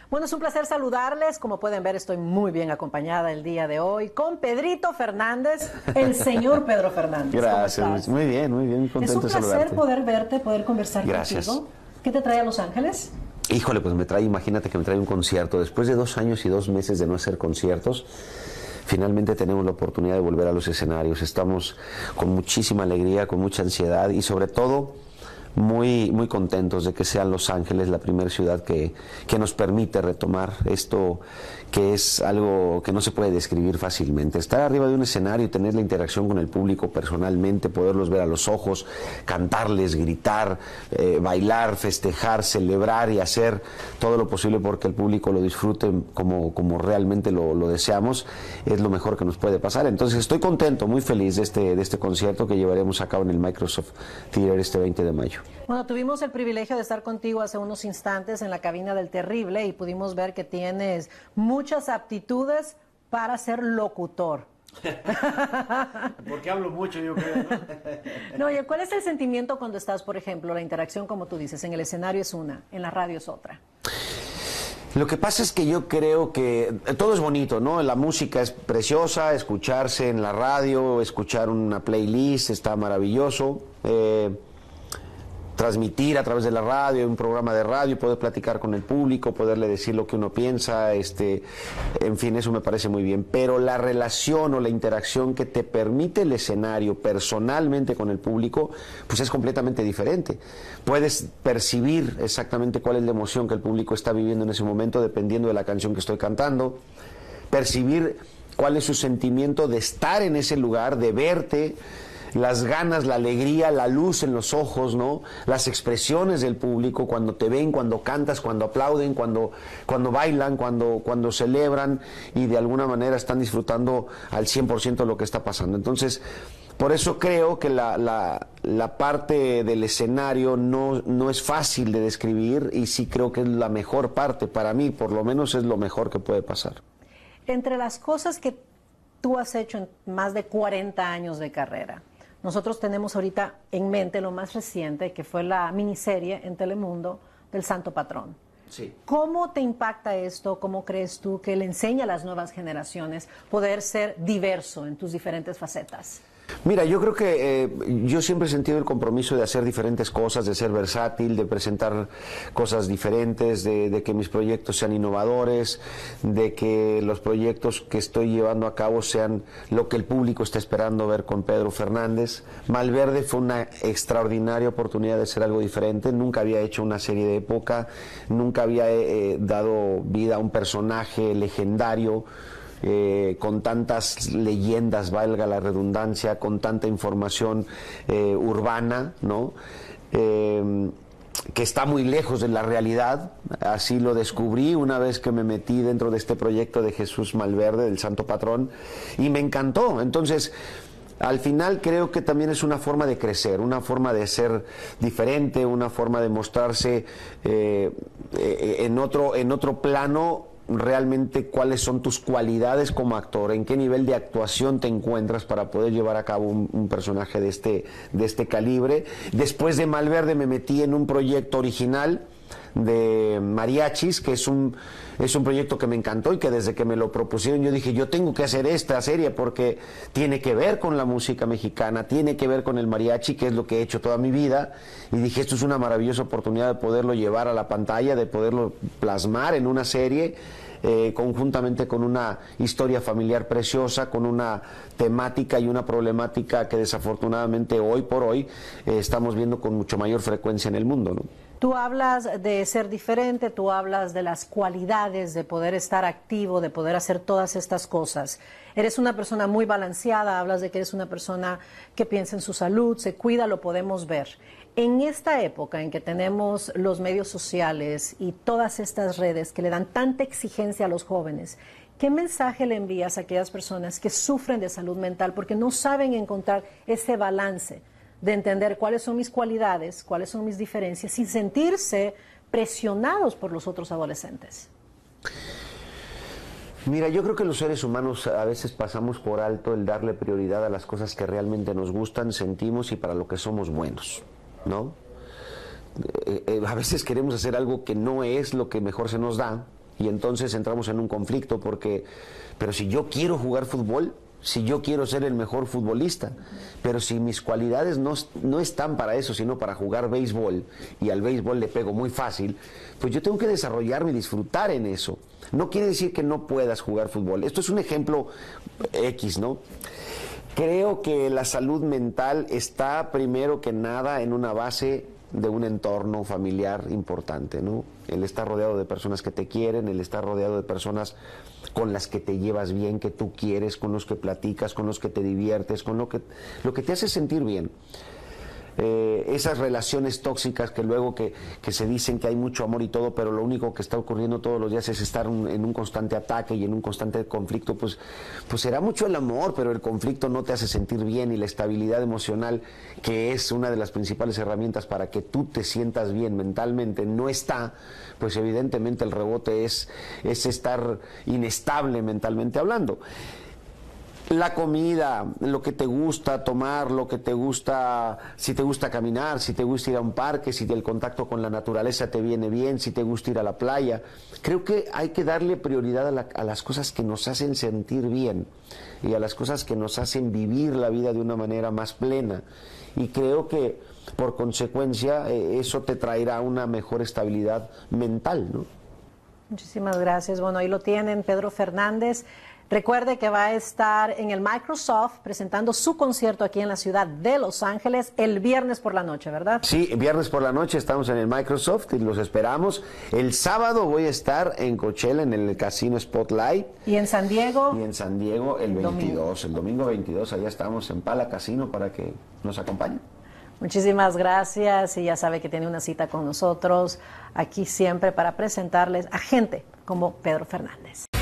Bueno, es un placer saludarles. Como pueden ver, estoy muy bien acompañada el día de hoy con Pedrito Fernández, el señor Pedro Fernández. Gracias, muy bien, contento de saludarte. Es un placer poder verte, poder conversar Gracias. contigo. ¿Qué te trae a Los Ángeles? Híjole, pues imagínate que me trae un concierto. Después de 2 años y 2 meses de no hacer conciertos, finalmente tenemos la oportunidad de volver a los escenarios. Estamos con muchísima alegría, con mucha ansiedad y sobre todo muy contentos de que sean Los Ángeles la primera ciudad que nos permite retomar esto, que es algo que no se puede describir fácilmente. Estar arriba de un escenario y tener la interacción con el público personalmente, poderlos ver a los ojos, cantarles, gritar, bailar, festejar, celebrar y hacer todo lo posible porque el público lo disfrute como realmente lo deseamos, es lo mejor que nos puede pasar. Entonces estoy contento, muy feliz de este concierto que llevaremos a cabo en el Microsoft Theater este 20 de mayo. Bueno, tuvimos el privilegio de estar contigo hace unos instantes en la cabina del Terrible y pudimos ver que tienes muchas aptitudes para ser locutor. Porque hablo mucho, yo creo, ¿no? No, oye, ¿cuál es el sentimiento cuando estás, por ejemplo, la interacción, como tú dices, en el escenario es una, en la radio es otra? Lo que pasa es que yo creo que todo es bonito, ¿no? La música es preciosa, escucharse en la radio, escuchar una playlist está maravilloso. Transmitir a través de la radio, un programa de radio, poder platicar con el público, poderle decir lo que uno piensa, en fin, eso me parece muy bien. Pero la relación o la interacción que te permite el escenario personalmente con el público, pues es completamente diferente. Puedes percibir exactamente cuál es la emoción que el público está viviendo en ese momento, dependiendo de la canción que estoy cantando, percibir cuál es su sentimiento de estar en ese lugar, de verte, las ganas, la alegría, la luz en los ojos, ¿no? Las expresiones del público cuando te ven, cuando cantas, cuando aplauden, cuando bailan, cuando celebran y de alguna manera están disfrutando al 100% lo que está pasando. Entonces, por eso creo que la parte del escenario no es fácil de describir y sí creo que es la mejor parte. Para mí, por lo menos, es lo mejor que puede pasar. Entre las cosas que tú has hecho en más de 40 años de carrera, nosotros tenemos ahorita en mente lo más reciente, que fue la miniserie en Telemundo del Santo Patrón. Sí. ¿Cómo te impacta esto? ¿Cómo crees tú que le enseña a las nuevas generaciones poder ser diverso en tus diferentes facetas? Mira, yo creo que yo siempre he sentido el compromiso de hacer diferentes cosas, de ser versátil, de presentar cosas diferentes, de que mis proyectos sean innovadores, de que los proyectos que estoy llevando a cabo sean lo que el público está esperando ver con Pedro Fernández. Malverde fue una extraordinaria oportunidad de hacer algo diferente. Nunca había hecho una serie de época, nunca había dado vida a un personaje legendario, con tantas leyendas, valga la redundancia, con tanta información urbana, ¿no? Que está muy lejos de la realidad. Así lo descubrí una vez que me metí dentro de este proyecto de Jesús Malverde, del Santo Patrón, y me encantó. Entonces, al final creo que también es una forma de crecer, una forma de ser diferente, una forma de mostrarse en otro plano, realmente cuáles son tus cualidades como actor, en qué nivel de actuación te encuentras para poder llevar a cabo un personaje de este calibre. Después de Malverde me metí en un proyecto original de mariachis, que es un proyecto que me encantó y que desde que me lo propusieron yo dije, yo tengo que hacer esta serie porque tiene que ver con la música mexicana, tiene que ver con el mariachi, que es lo que he hecho toda mi vida, y dije, esto es una maravillosa oportunidad de poderlo llevar a la pantalla, de poderlo plasmar en una serie, conjuntamente con una historia familiar preciosa, con una temática y una problemática que desafortunadamente hoy por hoy estamos viendo con mucho mayor frecuencia en el mundo, ¿no? Tú hablas de ser diferente, tú hablas de las cualidades de poder estar activo, de poder hacer todas estas cosas. Eres una persona muy balanceada, hablas de que eres una persona que piensa en su salud, se cuida, lo podemos ver. En esta época en que tenemos los medios sociales y todas estas redes que le dan tanta exigencia a los jóvenes, ¿qué mensaje le envías a aquellas personas que sufren de salud mental porque no saben encontrar ese balance de entender cuáles son mis cualidades, cuáles son mis diferencias, sin sentirse presionados por los otros adolescentes? Mira, yo creo que los seres humanos a veces pasamos por alto el darle prioridad a las cosas que realmente nos gustan, sentimos y para lo que somos buenos, ¿no? A veces queremos hacer algo que no es lo que mejor se nos da Y entonces entramos en un conflicto pero si yo quiero jugar fútbol, si yo quiero ser el mejor futbolista, pero si mis cualidades no están para eso, sino para jugar béisbol, y al béisbol le pego muy fácil, pues yo tengo que desarrollarme y disfrutar en eso. No quiere decir que no puedas jugar fútbol. Esto es un ejemplo X, ¿no? Creo que la salud mental está primero que nada en una base de un entorno familiar importante, ¿no? El estar rodeado de personas que te quieren, el estar rodeado de personas con las que te llevas bien, que tú quieres, con los que platicas, con los que te diviertes, con lo que te hace sentir bien. Esas relaciones tóxicas que luego que se dicen que hay mucho amor y todo, pero lo único que está ocurriendo todos los días es estar en un constante ataque y en un constante conflicto, pues será mucho el amor, pero el conflicto no te hace sentir bien, y la estabilidad emocional, que es una de las principales herramientas para que tú te sientas bien mentalmente, no está, pues evidentemente el rebote es estar inestable mentalmente hablando. La comida, lo que te gusta tomar, lo que te gusta, si te gusta caminar, si te gusta ir a un parque, si el contacto con la naturaleza te viene bien, si te gusta ir a la playa. Creo que hay que darle prioridad a las cosas que nos hacen sentir bien y a las cosas que nos hacen vivir la vida de una manera más plena. Y creo que, por consecuencia, eso te traerá una mejor estabilidad mental, ¿no? Muchísimas gracias. Bueno, ahí lo tienen, Pedro Fernández. Recuerde que va a estar en el Microsoft presentando su concierto aquí en la ciudad de Los Ángeles el viernes por la noche, ¿verdad? Sí, viernes por la noche estamos en el Microsoft y los esperamos. El sábado voy a estar en Coachella, en el Casino Spotlight. ¿Y en San Diego? Y en San Diego el 22, el domingo 22, allá estamos en Pala Casino para que nos acompañen. Muchísimas gracias, y ya sabe que tiene una cita con nosotros aquí siempre para presentarles a gente como Pedro Fernández.